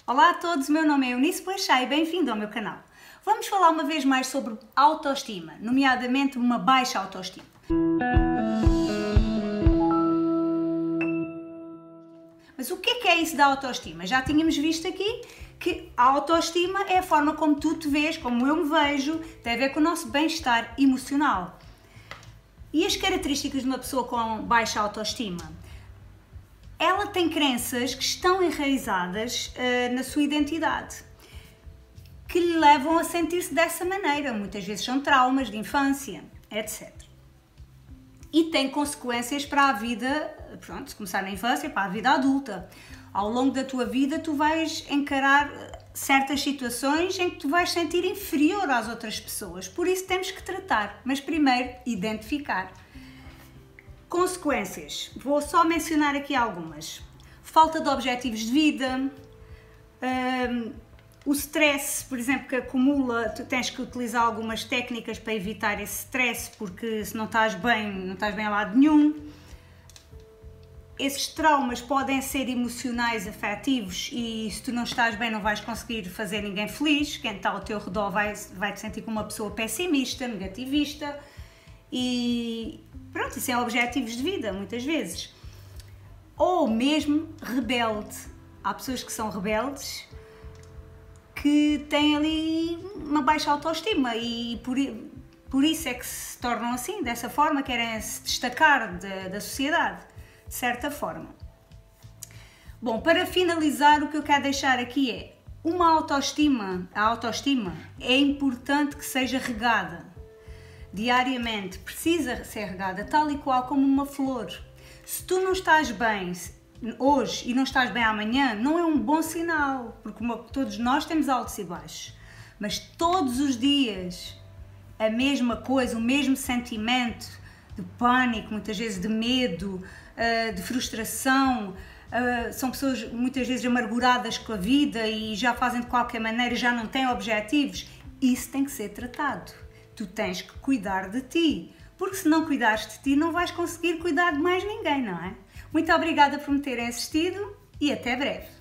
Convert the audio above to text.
Olá a todos, meu nome é Eunice Boechat e bem-vindo ao meu canal. Vamos falar uma vez mais sobre autoestima, nomeadamente uma baixa autoestima. Mas o que é isso da autoestima? Já tínhamos visto aqui que a autoestima é a forma como tu te vês, como eu me vejo, tem a ver com o nosso bem-estar emocional. E as características de uma pessoa com baixa autoestima? Ela tem crenças que estão enraizadas na sua identidade, que lhe levam a sentir-se dessa maneira. Muitas vezes são traumas de infância, etc. E tem consequências para a vida, pronto, se começar na infância, para a vida adulta. Ao longo da tua vida tu vais encarar certas situações em que tu vais sentir inferior às outras pessoas. Por isso temos que tratar, mas primeiro identificar. Consequências, vou só mencionar aqui algumas. Falta de objetivos de vida, o stress, por exemplo, que acumula, tu tens que utilizar algumas técnicas para evitar esse stress, porque se não estás bem a lado nenhum. Esses traumas podem ser emocionais, afetivos, e se tu não estás bem não vais conseguir fazer ninguém feliz. Quem está ao teu redor vai te sentir como uma pessoa pessimista, negativista. E pronto, isso é objetivos de vida, muitas vezes. Ou mesmo rebelde. Há pessoas que são rebeldes, que têm ali uma baixa autoestima e por isso é que se tornam assim, dessa forma, querem se destacar da sociedade, de certa forma. Bom, para finalizar, o que eu quero deixar aqui é a autoestima é importante que seja regada. Diariamente, precisa ser regada, tal e qual como uma flor. Se tu não estás bem hoje e não estás bem amanhã, não é um bom sinal, porque todos nós temos altos e baixos. Mas todos os dias a mesma coisa, o mesmo sentimento de pânico, muitas vezes de medo, de frustração, são pessoas muitas vezes amarguradas com a vida e já fazem de qualquer maneira, já não têm objetivos. Isso tem que ser tratado. Tu tens que cuidar de ti, porque se não cuidares de ti não vais conseguir cuidar de mais ninguém, não é? Muito obrigada por me terem assistido e até breve.